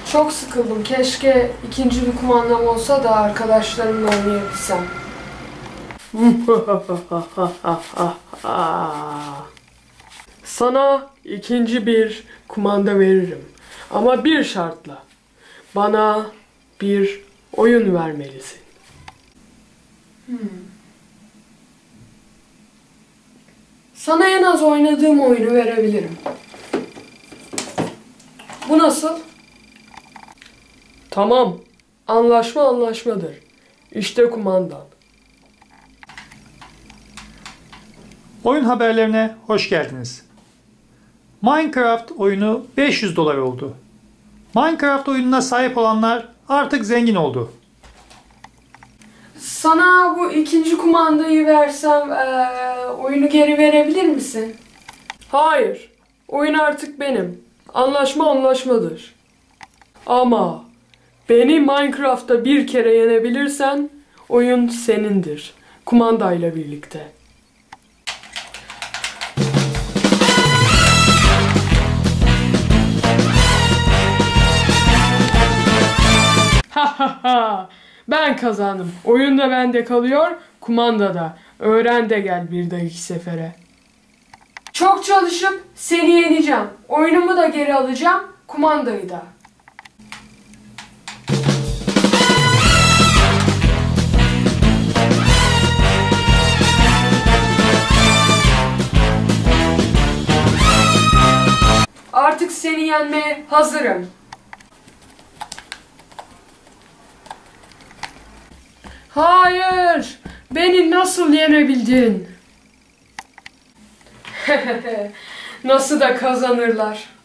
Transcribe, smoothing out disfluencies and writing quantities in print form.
Çok sıkıldım. Keşke ikinci bir kumandam olsa da arkadaşlarımla oynayabilsem. Sana ikinci bir kumanda veririm. Ama bir şartla. Bana bir oyun vermelisin. Sana en az oynadığım oyunu verebilirim. Bu nasıl? Tamam. Anlaşma anlaşmadır. İşte kumandan. Oyun haberlerine hoş geldiniz. Minecraft oyunu $500 oldu. Minecraft oyununa sahip olanlar artık zengin oldu. Sana bu ikinci kumandayı versem oyunu geri verebilir misin? Hayır. Oyun artık benim. Anlaşma anlaşmadır. Ama beni Minecraft'ta bir kere yenebilirsen oyun senindir. Kumandayla birlikte. Ben kazandım. Oyun da bende kalıyor, kumanda da. Öğren de gel bir dahaki sefere. Çok çalışıp seni yeneceğim. Oyunumu da geri alacağım, kumandayı da. Artık seni yenmeye hazırım. Hayır! Beni nasıl yenebildin? Nasıl da kazanırlar.